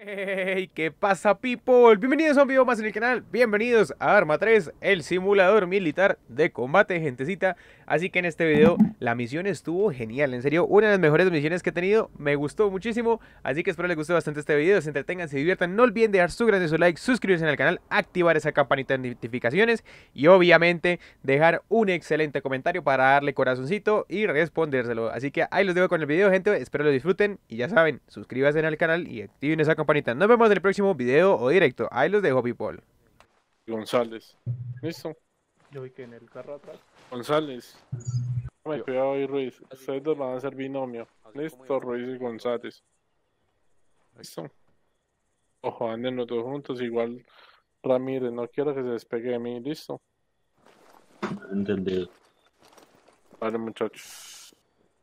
Hey, ¿qué pasa, people? Bienvenidos a un video más en el canal, bienvenidos a Arma 3, el simulador militar de combate, gentecita. Así que en este video la misión estuvo genial, en serio, una de las mejores misiones que he tenido, me gustó muchísimo. Así que espero les guste bastante este video, se entretengan, se diviertan. No olviden dejar su grandioso like, suscribirse al canal, activar esa campanita de notificaciones y obviamente dejar un excelente comentario para darle corazoncito y respondérselo. Así que ahí los dejo con el video, gente, espero lo disfruten y ya saben, suscríbanse al canal y activen esa campanita. Nos vemos en el próximo video o directo. Ahí los dejo, people. González. ¿Listo? Yo vi que en el carro atrás. González. Me Yo. cuidado ahí, Ruiz. Ustedes dos van a ser binomio. Listo, Ruiz y González. ¿Listo? Ojo, anden los dos juntos. Igual Ramírez, no quiero que se despegue de mí. ¿Listo? Entendido. Vale, muchachos.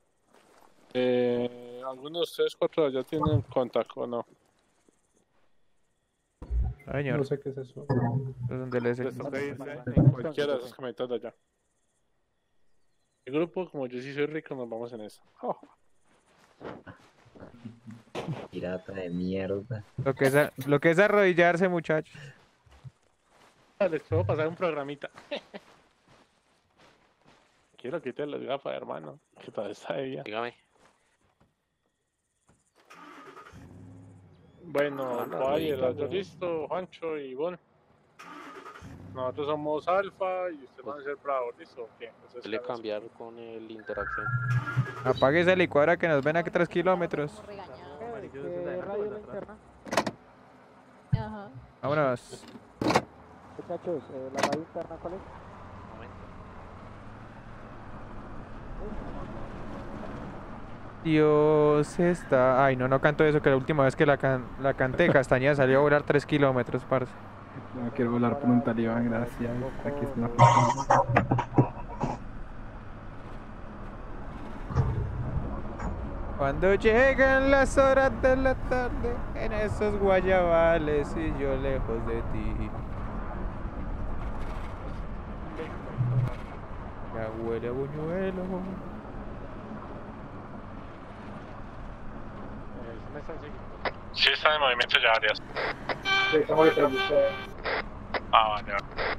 ¿Alguno de ustedes cuatro ya tienen contacto o no? Señor, No sé qué es eso. ¿dónde les Les toca irse en cualquiera de esas camionetas de allá. El grupo, como yo sí soy rico, nos vamos en esa. Oh. Pirata de mierda. lo que es arrodillarse, muchachos. Les puedo pasar un programita. Quiero quitar las gafas, hermano. Que todavía está de día. Dígame. Bueno, Roger, yo listo, Juancho y Bon. Nosotros somos Alfa y ustedes van a ser Bravo, ¿listo? ¿O qué? Entonces, Suele cambiar con el interacción. Apague esa licuadora que nos ven a 3 kilómetros. Radio linterna. Ajá. Vámonos. Muchachos, la radio interna, ¿cuál es? Momento. Dios está... Ay, no canto eso, que la última vez que la canté, Castañeda salió a volar 3 kilómetros, parce. No quiero volar por un talibán, gracias. Aquí es una piscina. Cuando llegan las horas de la tarde, en esos guayabales y yo lejos de ti. Ya huele a buñuelo. Sí, están en movimiento ya, Arias. Sí, estamos detrás de ustedes. Vale.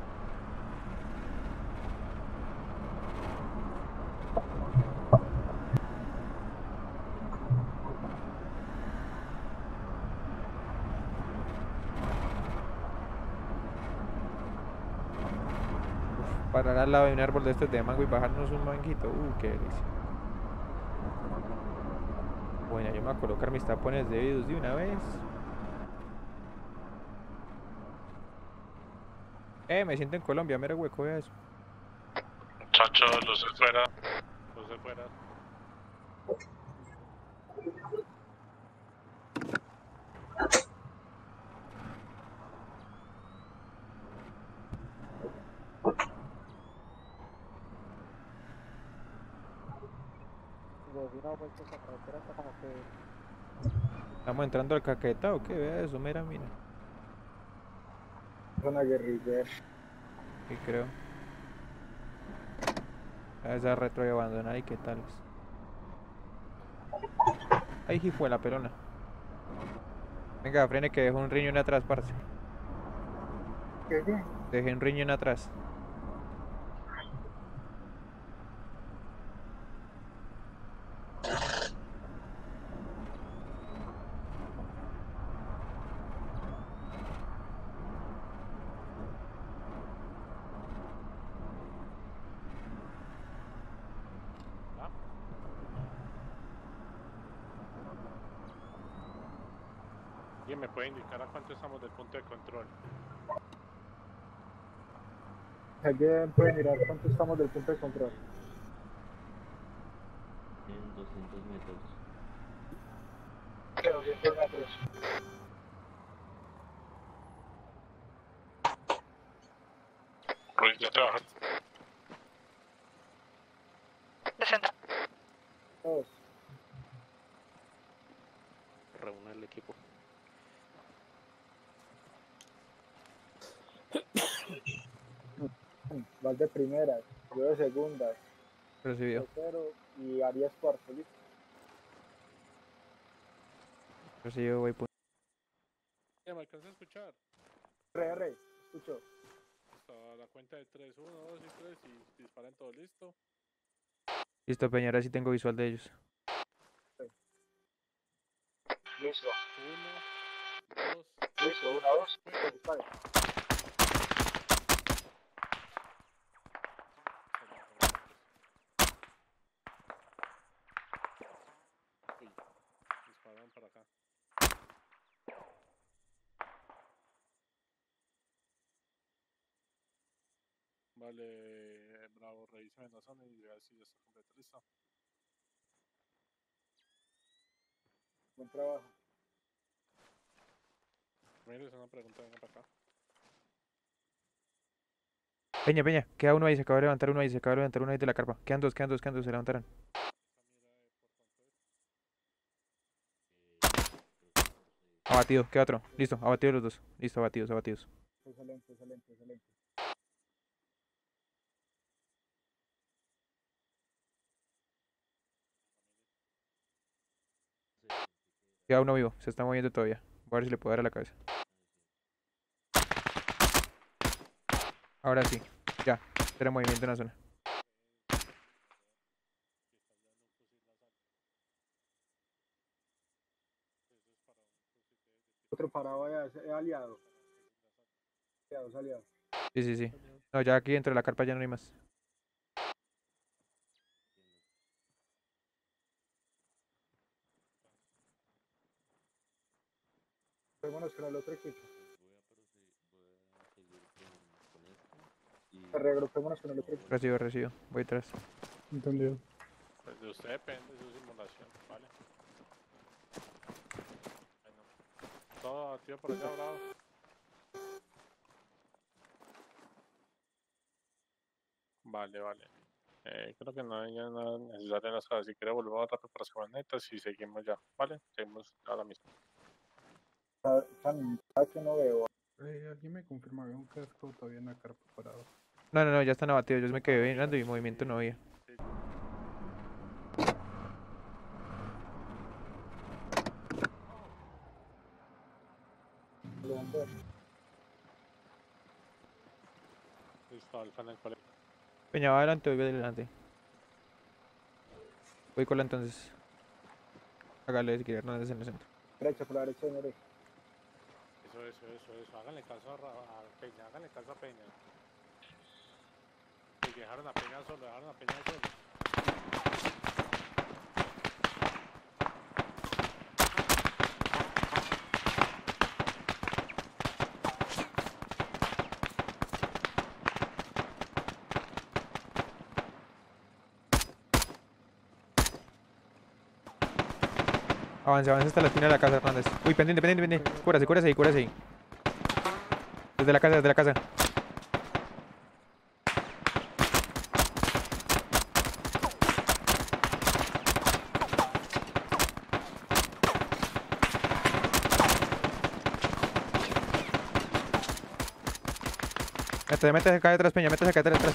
Parar al lado de un árbol de estos de mango y bajarnos un manguito. Qué delicia. Bueno, yo me voy a colocar mis tapones debidos de una vez. Me siento en Colombia, mero hueco, vea eso. Muchachos, luces fuera. Luces fuera. Los vino vueltos a carretera hasta como que... ¿Estamos entrando al Caquetá o qué? Vea eso, mira. Zona guerrillera. Sí, creo. A esa retro y abandonada y qué tal. Ahí sí fue la pelona. Venga, frene que dejó un riñón atrás, parce. ¿Qué? Dejé un riñón atrás. ¿Quién me puede indicar a cuánto estamos del punto de control? ¿Alguien puede mirar cuánto estamos del punto de control? En 200 metros. 200 metros. Ruiz, ya te bajas. 60. Todos. Reúne el equipo. Vas de primeras, yo de segundas, Recibido. tercero y Arias cuarto, ¿listo? Recibido, voy. ¿Me alcanza a escuchar? R, escucho. Listo, a la cuenta de 3, 1, 2 y 3 y disparen todo listo. Listo, Peña, ahora sí tengo visual de ellos. Listo. 1, 2, Listo, 1, 2. Dispare. dispararon para acá. Vale, bravo, revisen en la zona y vea si ya está completo. Listo. Buen trabajo. Mire, es una pregunta, venga para acá. Peña, Peña, queda uno ahí, se acaba de levantar uno ahí, se acaba de levantar uno ahí de la carpa. Quedan dos, se levantaron. Abatido, queda otro. Listo, abatidos los dos. Listo, abatidos, abatidos. Excelente, excelente, excelente. Queda uno vivo, se está moviendo todavía. Voy a ver si le puedo dar a la cabeza. Ahora sí, ya, será movimiento en la zona. Otro parado allá, es aliado. Aliados, aliados. Sí, sí, sí. No, ya aquí dentro de la carpa ya no hay más. Vámonos con el otro equipo. Voy a seguir con esto y Reagrupémonos con el otro equipo. Recibo, voy atrás. Entendido. Pues de usted depende de su simulación, ¿vale? Bueno, todo activo por allá, bravo. Vale, vale. Creo que no hay ya nada necesario en las casas. Si quiere volvemos rápido para las camionetas y seguimos ya, ¿vale? Seguimos ahora mismo. Que no veo. ¿Alguien me confirma? Había un casco todavía en la carpa parado. No, no, no, ya están abatidos. Yo me quedé mirando y movimiento no había. Listo, Alfa en el colegio. Peña, va adelante, voy adelante. Voy con la entonces. Hágale si quiere Hernández en el centro. Derecha, por la derecha, derecha. Eso. Háganle caso a Peña, háganle caso a Peña. Y dejaron a Peña solo, Avance hasta la esquina de la casa, Hernández. Uy, pendiente. Cúrase ahí. Desde la casa. Métese acá detrás, Peña, métese acá detrás.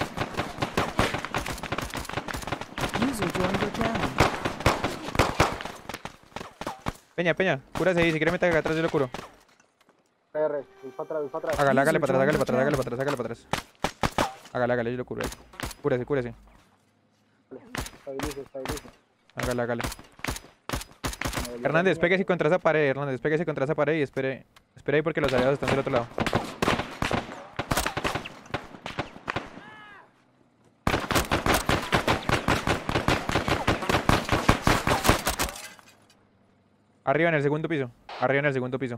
Peña, cúrase ahí, si quiere meter acá atrás yo lo curo. R, voy para atrás. Hágale para atrás. Hágale, yo lo curo ahí. Cúrese. Estabilice. Hágale. Hernández, pégase contra esa pared, y espere ahí porque los aliados están del otro lado. Arriba en el segundo piso.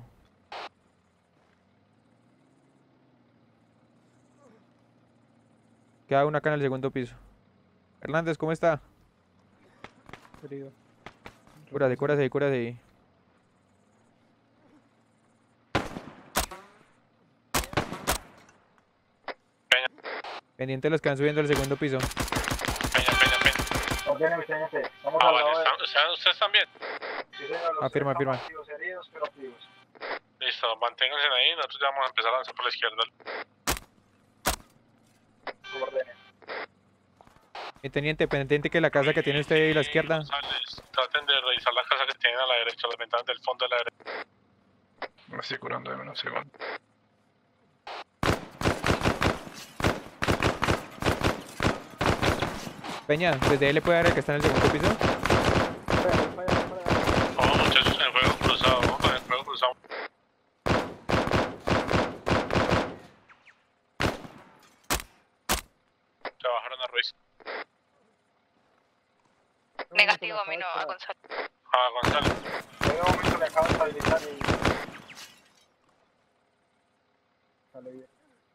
Queda uno acá en el segundo piso. Hernández, ¿cómo está? Herido. Cúrase ahí. Pendiente los que van subiendo al segundo piso. Peña. Vamos Ah, vale, ¿ustedes también? Afirma. Heridos, pero activos. Listo, manténganse ahí, nosotros ya vamos a empezar a avanzar por la izquierda. Mi teniente, pendiente que la casa que tiene usted ahí a la izquierda. Traten de revisar la casa que tienen a la derecha, las ventanas del fondo de la derecha. Me estoy curando de menos segundo. Peña, desde él le puede dar el que está en el segundo piso. Vamos muchachos en el juego cruzado, vamos con el juego cruzado. Se bajaron a Ruiz. Negativo, a mí no, a Gonzalo. A González. En un momento le acabo de estabilizar y... Sale bien.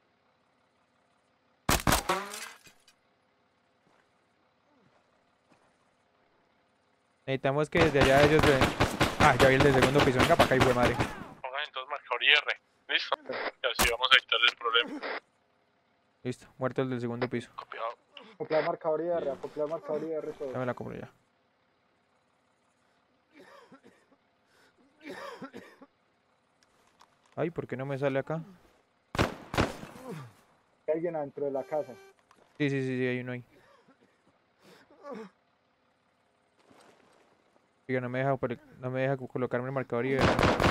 Necesitamos que desde allá ellos ven. Ah, ya vi el del segundo piso. Venga para acá, hijo de madre. Pongan entonces marcador IR. ¿Listo? Y así vamos a evitar el problema. Listo, muerto el del segundo piso. Copiado. Acoplar marcador IR, acoplar marcador IR todo. Ya me la compro ya. Ay, ¿por qué no me sale acá? Hay alguien adentro de la casa. Sí, hay uno ahí. Oiga, no me deja colocarme el marcador y...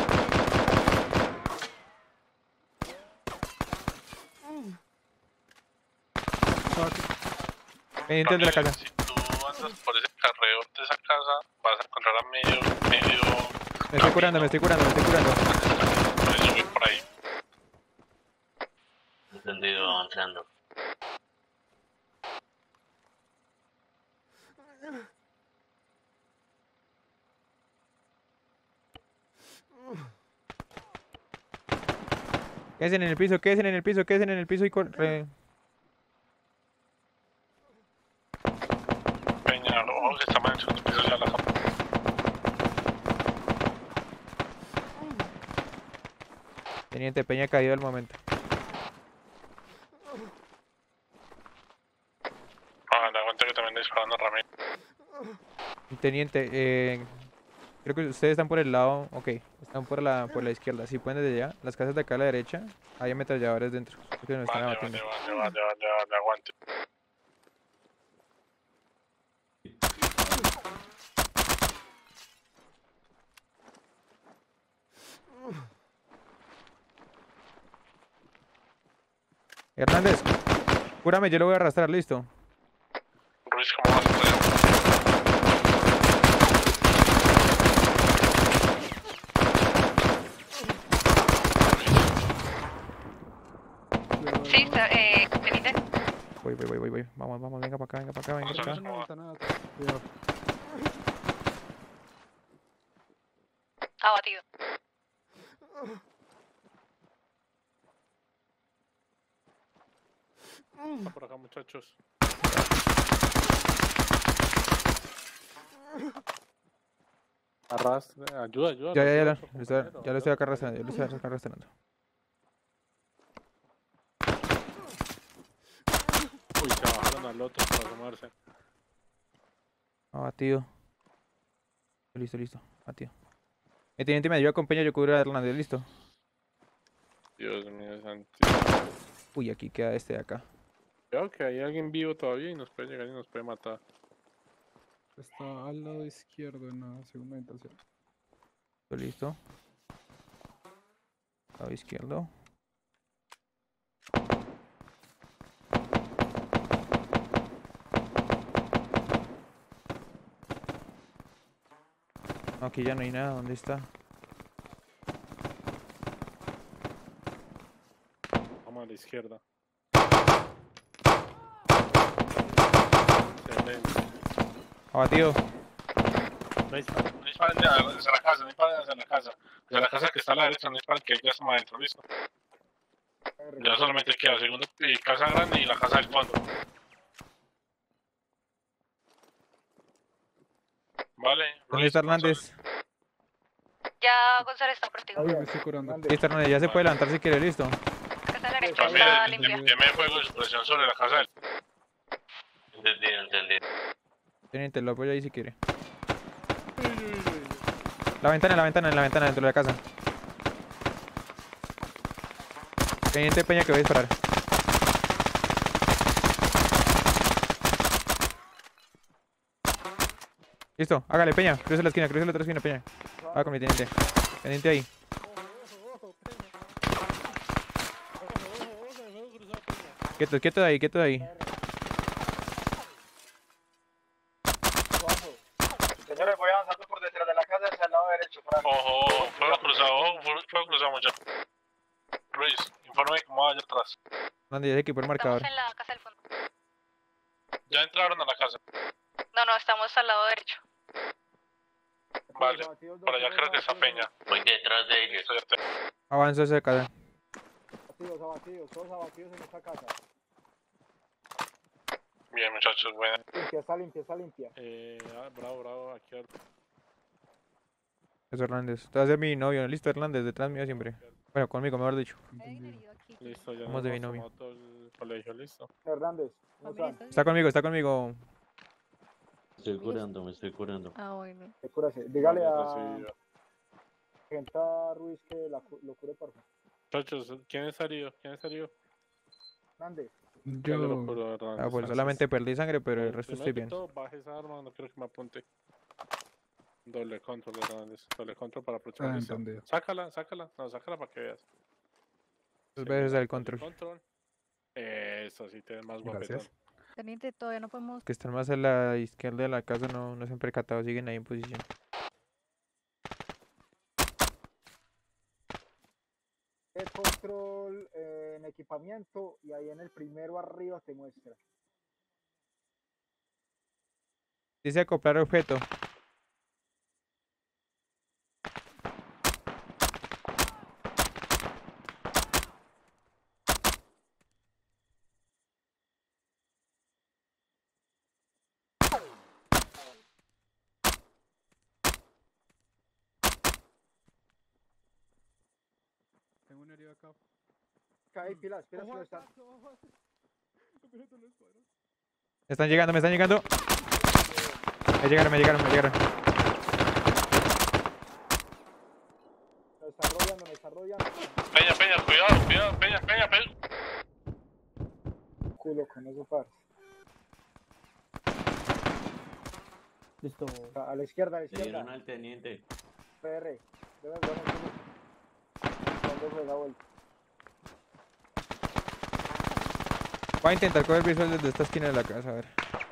Pendiente de la casa. Si tú andas por ese carreo de esa casa, vas a encontrar a medio... Me estoy curando. Por eso voy por ahí. Entendido, avanzando. Quédense en el piso y corre. Peña, los ojos están en el segundo piso ya la cama. Teniente Peña caído al momento. Ah, da cuenta que también disparando a Ramírez. Teniente, creo que ustedes están por el lado, ok, están por la izquierda. Si pueden desde allá, las casas de acá a la derecha, hay ametralladores dentro. Creo que nos están Vale, abatiendo. aguante. Hernández, cúrame, yo lo voy a arrastrar, listo. Ruiz, ¿cómo vas a poder? Sí, teniente. Voy. Vamos, venga para acá. Abatido. Está por acá, muchachos. Arrastra, ayuda. Ya lo estoy acá arrastrando, Uy, se bajaron al otro para asomarse. Abatido. Listo, abatido. El teniente me ayuda con Peña, yo cubro a Hernández, listo. Dios mío, santo. Uy, aquí queda este de acá. Creo que hay alguien vivo todavía y nos puede llegar y nos puede matar. Está al lado izquierdo en la segunda habitación. Listo. Lado izquierdo. No, aquí ya no hay nada, ¿dónde está? Vamos a la izquierda. Excelente. Abatido. No disparen hacia la casa, hacia la casa que está a la derecha, no disparen que ya estamos adentro, listo. Ya solamente queda segunda casa grande y la casa del fondo. Vale. ¿Dónde está Hernández? Ya Gonzalo está por ti. Está bien. Me estoy curando. Grande. Listo, Hernández, ya se puede levantar si quiere, listo. La casa derecha está limpia. Deme fuego de supresión sobre la casa del... Entendido. Teniente, lo apoyo ahí si quiere. La ventana, dentro de la casa. Teniente Peña que voy a disparar. Listo, hágale Peña, cruce la otra esquina Peña. Va con mi teniente. Teniente ahí. ojo, Peña. Ojo, se me fue cruzado Peña. Quieto ahí, quieto ahí. Señores, voy avanzando por detrás de la casa hacia el lado derecho. Ojo, fuego cruzado, muchacho. Ruiz, informe cómo va allá atrás. ¿Dónde ya se equipó el marcador? Estamos en la casa del fondo. Ya entraron a la casa. No, estamos al lado derecho. Vale, por allá creo que está Peña. Voy detrás de ellos. Eso ya te... Avanza esa casa. Abatidos, todos abatidos en esta casa. Bien, muchachos, buena. Está limpia. Bravo, aquí al... Es Hernández. Te va a ser mi novio. Listo, Hernández, detrás mío siempre. Bueno, conmigo, mejor dicho. Listo, ya Vamos nos de mi vamos novio. a todo el colegio, listo. Hernández, ¿cómo están? Está conmigo. Me estoy curando. Ah, bueno. Cúrase. Dígale a Recibido. Genta Ruiz que lo cure, por favor. Muchachos, ¿quién es herido? Hernández. Ya lo Yo. curo, Hernández, Ah, pues gracias. solamente perdí sangre, pero el resto Primero estoy que bien. todo, baje esa arma, no quiero que me apunte. Doble control, Hernández. Doble control para próxima listo. Entendido. Sácala. No, sácala para que veas. Dos veces el control. Eso, sí, tienes más guapetón. Gracias. Teniente, todavía no podemos... Que están más a la izquierda de la casa no se han percatado, siguen ahí en posición. El control en equipamiento y ahí en el primero arriba te muestra. Dice acoplar objeto. Tengo un herido acá. Cae, pilas, está. Me están llegando. Me llegaron. Me están rodeando. Peña, cuidado, Peña. Culo con eso, parce. Listo. A la izquierda, Le dieron al teniente. PR. Cuando juega vuelta. Voy a intentar coger visual desde esta esquina de la casa, a ver.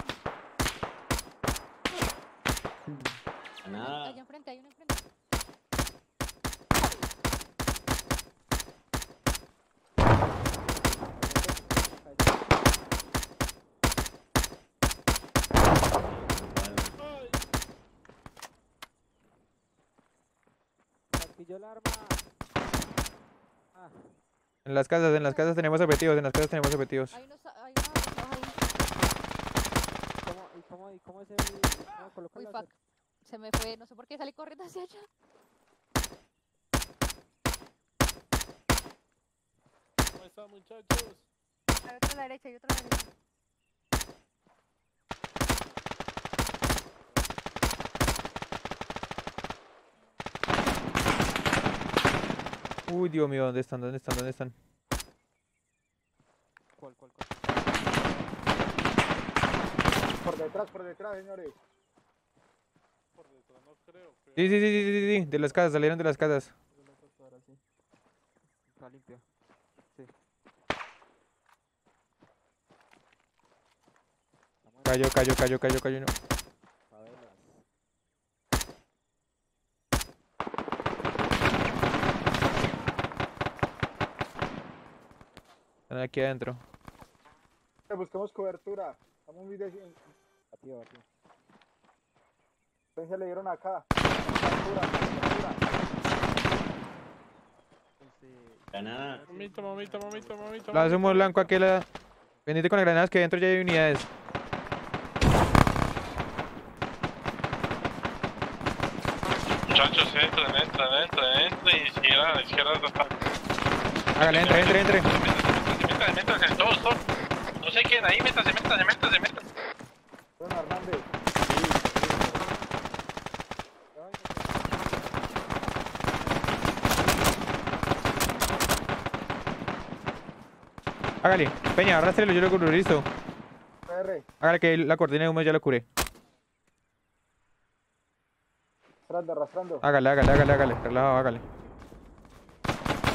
Nada. Hay uno enfrente. Pilló el arma. En las casas tenemos objetivos, Hay unos ahí. ¿Cómo es el...? ¿Cómo coloca Uy, la... fuck. Se me fue, no sé por qué salí corriendo hacia allá. ¿Cómo están, muchachos? Hay otro a la derecha. Uy, Dios mío, ¿dónde están? ¿Cuál? Por detrás, señores. Por detrás no creo. Sí, de las casas, salieron de las casas. Está limpia. Sí. Cayó, no. Favelas. Están aquí adentro. Buscamos cobertura. Estamos muy Batido. Se le dieron acá. Cobertura. Granada. Mamita. La sumo blanco aquí la... Pendiente con las granadas que dentro ya hay unidades. Muchachos, entren y sigan a la izquierda. Hágale, entre. Métanse, todos. No sé quién ahí, métanse. Don Hernández. Hágale. Peña, arrástrelo, yo lo curo, listo. PR. Hágale que la cortina de humo ya lo curé. Arrastrando. Hágale. Relajado, hágale.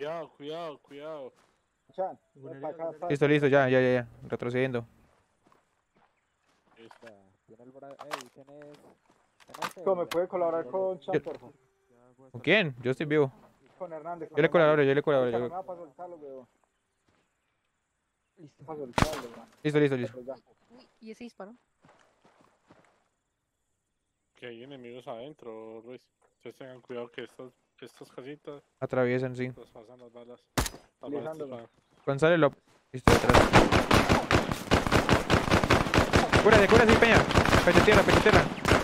Cuidado. Chan, ven pa' acá, pa. Listo, ya. Retrocediendo. Listo. Tiene el bra... Ey, tienes... ¿Me puede colaborar con Chan, por favor? ¿Con quién? Yo estoy vivo. Con Hernández. Yo le colaboro. Marica, no me va pa' soltarlo, weón. Listo. Pa' soltarlo, weón. Listo. Pero ya. Uy, ¿y ese disparo? Que hay enemigos adentro, Luis. Ustedes tengan cuidado que estas casitas Atraviesan, sí. las pasan las balas. Lizándolo. González López. Listo, detrás. Cúrate, Peña. Pecho tierra.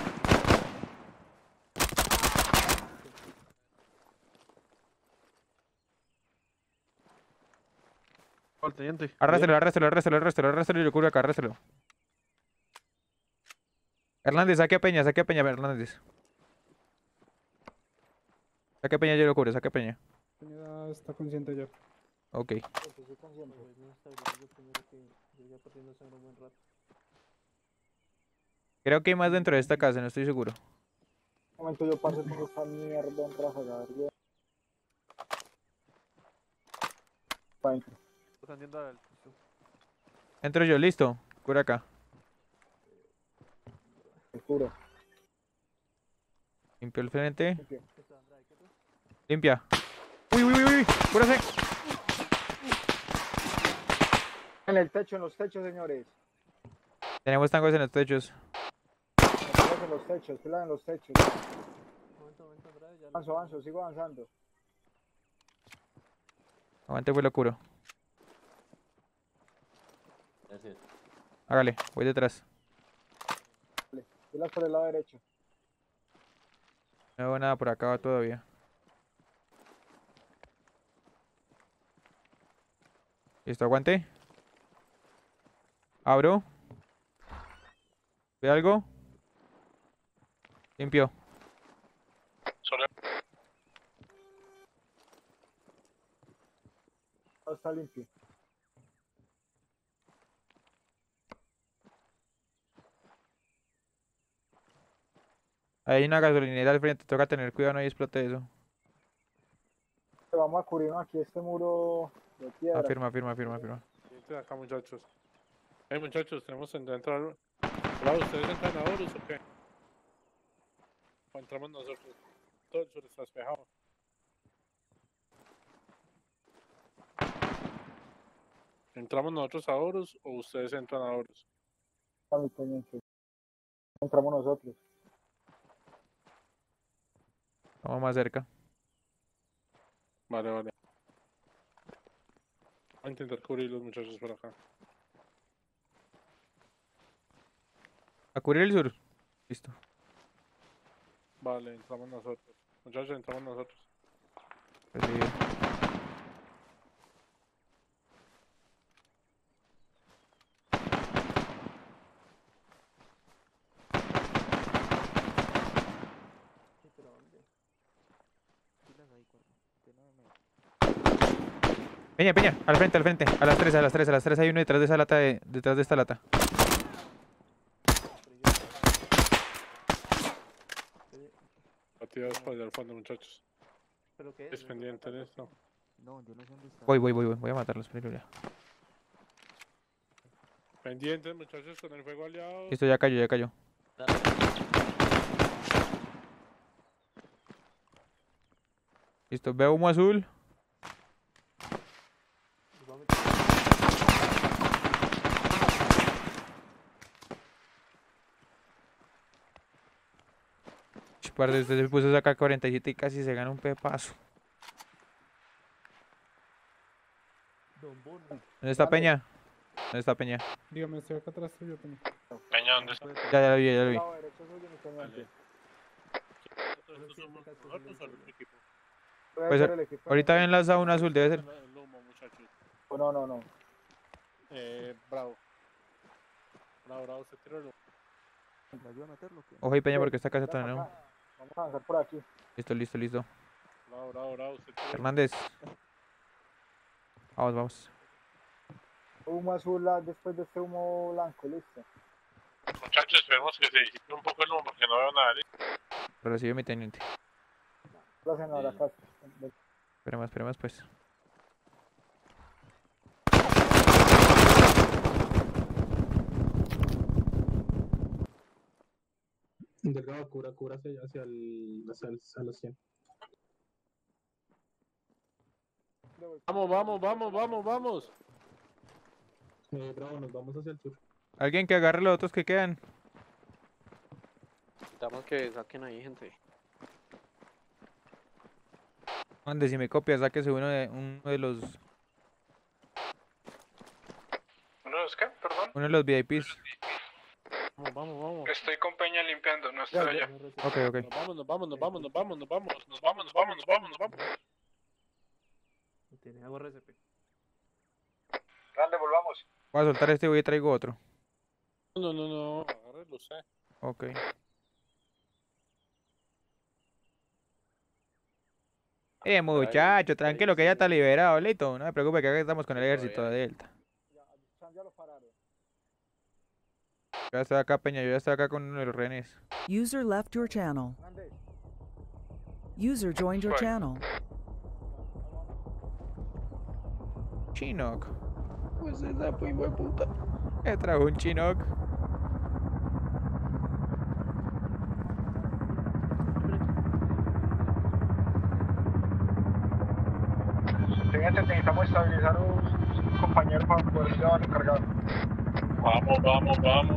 ¿Cuál teniente? Arrástralo y lo cubro acá, arrástralo. Hernández, saque a Peña, Hernández. Saque a Peña, yo lo cubro, saque a Peña. Ya está consciente ya. Ok. Estoy consciente. Creo que hay más dentro de esta casa, no estoy seguro. Un momento, yo paso por esta mierda en ráfaga, a ver, weón. Pa' dentro. Entro yo, listo. Cura acá. Te juro. Limpio el frente. Limpio. Limpia. Uy. Cúrase. En el techo, en los techos, señores. Tenemos tangos en los techos. En los techos, pila en los techos. Avanzo, sigo avanzando. Aguante, pues lo curo. Gracias. Hágale, voy detrás. Pila por el lado derecho. No veo nada por acá todavía. Listo, aguante. Abro. ¿Ve algo? Limpio. Solo Todo está limpio. Hay una gasolinera al frente, toca tener cuidado, no hay explote eso. Vamos a cubrirnos aquí este muro de piedra. Afirma. Vente acá, muchachos. Muchachos, tenemos que entrar. Bravo, ¿ustedes entran a Horus o qué? O entramos nosotros. Todo el sur está despejado. ¿Entramos nosotros a Horus o ustedes entran a Horus? Está mi teniente. Entramos nosotros. Vamos más cerca. Vale. Voy a intentar cubrir los muchachos por acá. A cubrir el sur. Listo. Vale, entramos nosotros. Muchachos, entramos nosotros. Recibido. Peña, al frente, a las 3 hay uno detrás de esa lata detrás de esta lata. Batidos por allá al fondo, muchachos. Es pendiente de esto. No, yo no sé dónde está. Voy a matarlos primero ya. Pendientes, muchachos, con el fuego aliado. Listo, ya cayó. Listo, veo humo azul. Parce, usted se puso esa K-47 y casi se gana un pepazo. ¿Dónde está Peña? Dígame, estoy acá atrás tuyo, Peña. Peña, ¿dónde está? Ya lo vi. Lado derecho suyo, mi teniente. ¿Estos somos nosotros o el otro equipo? Puede Pues, ser el equipo. Ahorita había enlazado un azul, debe ser. El humo, muchachos. Oh, no. Bravo. Bravo, se tiró el humo. ¿Me ayuda a meterlo o qué? Ojo ahí, Peña, porque esta casa Ven está pa' no. acá. Vamos a avanzar por aquí. Listo. Bravo, se tiró el humo. Hernández. Vamos. Humo azul después de este humo blanco, listo. Muchachos, esperemos que se disipe un poco el humo porque no veo nada. ¿Listo? Recibe mi teniente. Lo hacen ahora acá. Esperemos pues. Delgado, cura hacia a los 100. Vamos. Bravo, nos vamos hacia el sur. Alguien que agarre los otros que quedan. Necesitamos que saquen ahí, gente. Ande, si me copia, sáquese uno de los ¿Qué? Perdón. uno de los VIPs. Vamos. Estoy con Peña limpiando, no estoy allá. Ok. Nos vamos. Tiene agua RCP. Grande, volvamos. Voy a soltar este y voy y traigo otro. No, agárrelo usted. Ok. Muchacho, tranquilo que ya está liberado, listo. No me preocupe que acá estamos con el ejército de Delta. Ya lo pararon. Yo ya estoy acá, Peña, yo ya estoy acá con uno de los rehenes. User left your channel. Grande. User joined your Fine. channel. Chinook. Pues esa fue hijo de puta. Me trajo un Chinook. Teniente, necesitamos estabilizar un compañero para poder llevarlo cargado. Vamos.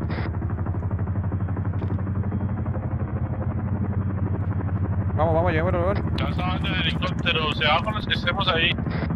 Vamos, llevémoslo. Ya está bajando el helicóptero, se va con los que estemos ahí.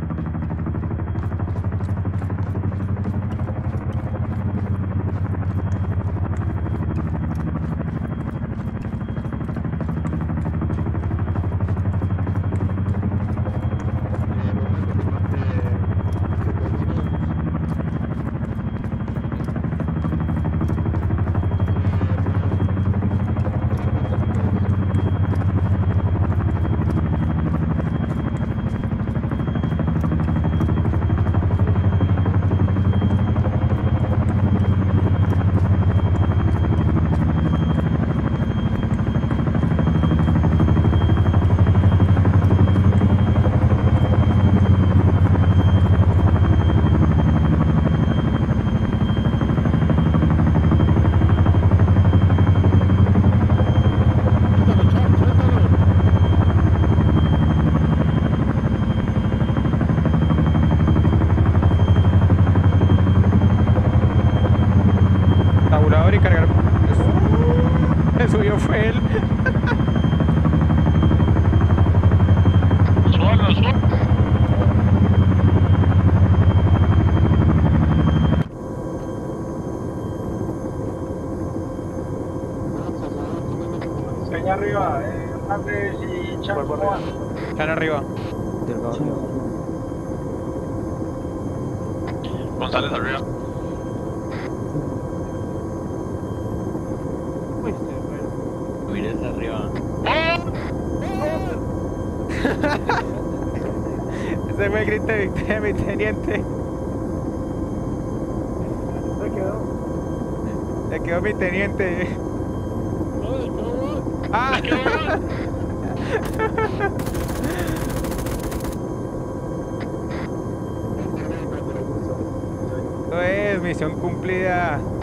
Tabulador y cargar. Me subió fue él. Súbalo. Peña arriba, Hernández y Chan, ¿cómo van? Están arriba. González arriba. Mires arriba. Ese fue el grito de victoria, mi teniente. ¿Dónde quedó? Le quedó mi teniente. ¡Ah! Esto es misión cumplida.